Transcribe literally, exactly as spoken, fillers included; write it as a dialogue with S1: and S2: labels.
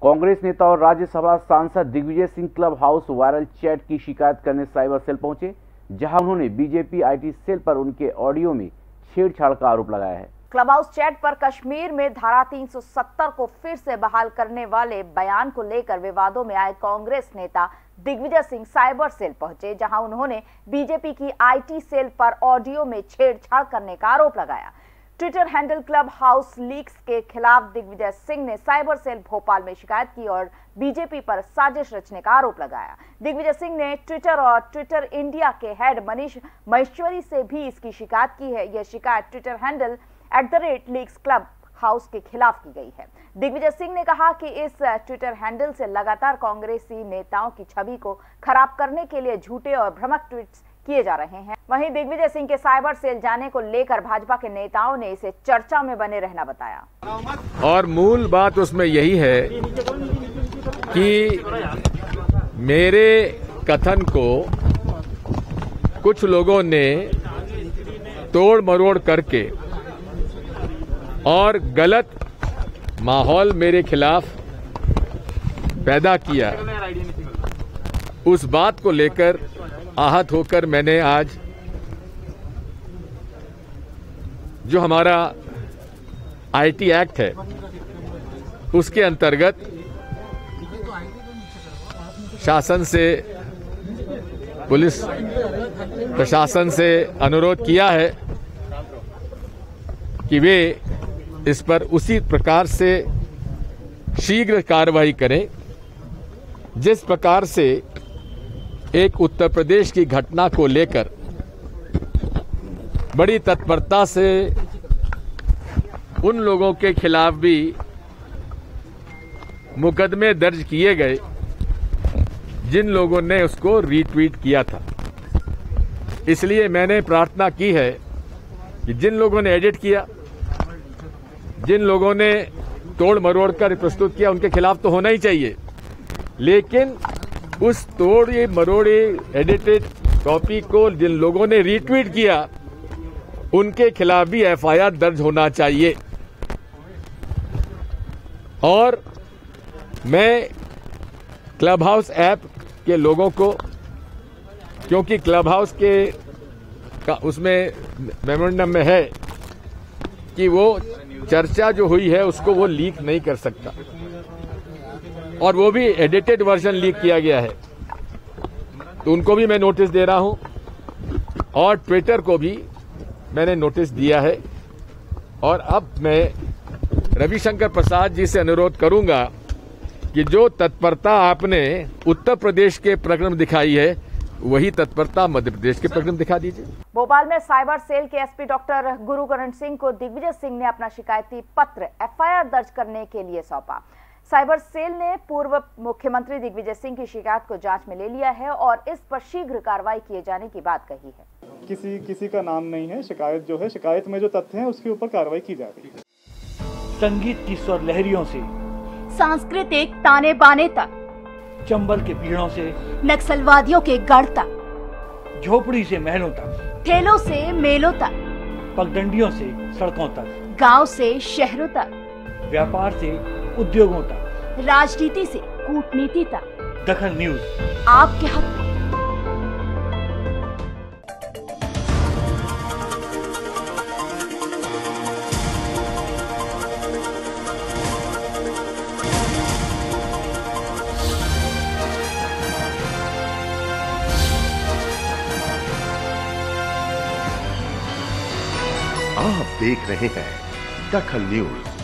S1: कांग्रेस नेता और राज्यसभा सांसद Digvijay Singh club house viral chat की शिकायत करने साइबर सेल पहुंचे, जहां उन्होंने बीजेपी आईटी सेल पर उनके ऑडियो में छेड़छाड़ का आरोप लगाया है।
S2: क्लब हाउस चैट पर कश्मीर में धारा तीन सौ सत्तर को फिर से बहाल करने वाले बयान को लेकर विवादों में आए कांग्रेस नेता दिग्विजय सिंह साइबर सेल पहुंचे, जहां उन्होंने बीजेपी की आईटी सेल पर ऑडियो में छेड़छाड़ करने का आरोप लगाया। Twitter handle club house leaks के खिलाफ दिग्विजय सिंह ने साइबर सेल भोपाल में शिकायत की और बीजेपी पर साजिश रचने का आरोप लगाया। दिग्विजय सिंह ने ट्विटर और ट्विटर इंडिया के हेड मनीष महेश्वरी से भी इसकी शिकायत की है। यह शिकायत Twitter handle at the rate leaks club house के खिलाफ की गई है। दिग्विजय सिंह ने कहा कि इस ट्विटर हैंडल से लगातार कांग्रेसी नेताओं की छवि को खराब करने के लिए झूठे और भ्रामक ट्वीट्स किए जा रहे हैं। वहीं दिग्विजय सिंह के साइबर सेल जाने को लेकर भाजपा के नेताओं ने इसे चर्चा में बने रहना बताया।
S3: और मूल बात उसमें यही है कि मेरे कथन को कुछ लोगों ने तोड़ मरोड़ करके और गलत माहौल मेरे खिलाफ पैदा किया। उस बात को लेकर आहत होकर मैंने आज जो हमारा आईटी एक्ट है उसके अंतर्गत शासन से, पुलिस प्रशासन से अनुरोध किया है कि वे इस पर उसी प्रकार से शीघ्र कार्रवाई करें जिस प्रकार से एक उत्तर प्रदेश की घटना को लेकर बड़ी तत्परता से उन लोगों के खिलाफ भी मुकदमे दर्ज किए गए जिन लोगों ने उसको रीट्वीट किया था। इसलिए मैंने प्रार्थना की है कि जिन लोगों ने एडिट किया, जिन लोगों ने तोड़ मरोड़ कर प्रस्तुत किया, उनके खिलाफ तो होना ही चाहिए, लेकिन उस तोड़े मरोड़े एडिटेड कॉपी को जिन लोगों ने रीट्वीट किया उनके खिलाफ भी एफआईआर दर्ज होना चाहिए। और मैं क्लब हाउस ऐप के लोगों को, क्योंकि क्लब हाउस के का उसमें मेमोरेंडम में है कि वो चर्चा जो हुई है उसको वो लीक नहीं कर सकता, और वो भी एडिटेड वर्जन लीक किया गया है, तो उनको भी मैं नोटिस दे रहा हूं। और ट्विटर को भी मैंने नोटिस दिया है। और अब मैं रविशंकर प्रसाद जी से अनुरोध करूंगा कि जो तत्परता आपने उत्तर प्रदेश के प्रकरण दिखाई है वही तत्परता मध्य प्रदेश के प्रकरण दिखा दीजिए।
S2: भोपाल में साइबर सेल के एसपी डॉक्टर गुरुकरण सिंह को दिग्विजय सिंह ने अपना शिकायती पत्र एफआईआर दर्ज करने के लिए सौंपा। साइबर सेल ने पूर्व मुख्यमंत्री दिग्विजय सिंह की शिकायत को जांच में ले लिया है और इस पर शीघ्र कार्रवाई किए जाने की बात कही है।
S4: किसी किसी का नाम नहीं है, शिकायत जो है, शिकायत में जो तथ्य हैं उसके ऊपर कार्रवाई की जा रही है।
S5: संगीत की स्वर लहरियों से
S6: सांस्कृतिक ताने बाने तक,
S5: चंबल के पीड़ों से
S6: नक्सलवादियों के गढ़ तक,
S5: झोपड़ी से महलों तक,
S6: ठेलों से मेलों तक,
S5: पगडंडियों से सड़कों तक,
S6: गांव से शहरों तक,
S5: व्यापार से उद्योगों तक,
S6: राजनीति से कूटनीति तक,
S5: दखल न्यूज
S6: आपके हक में।
S7: आप देख रहे हैं दखल न्यूज।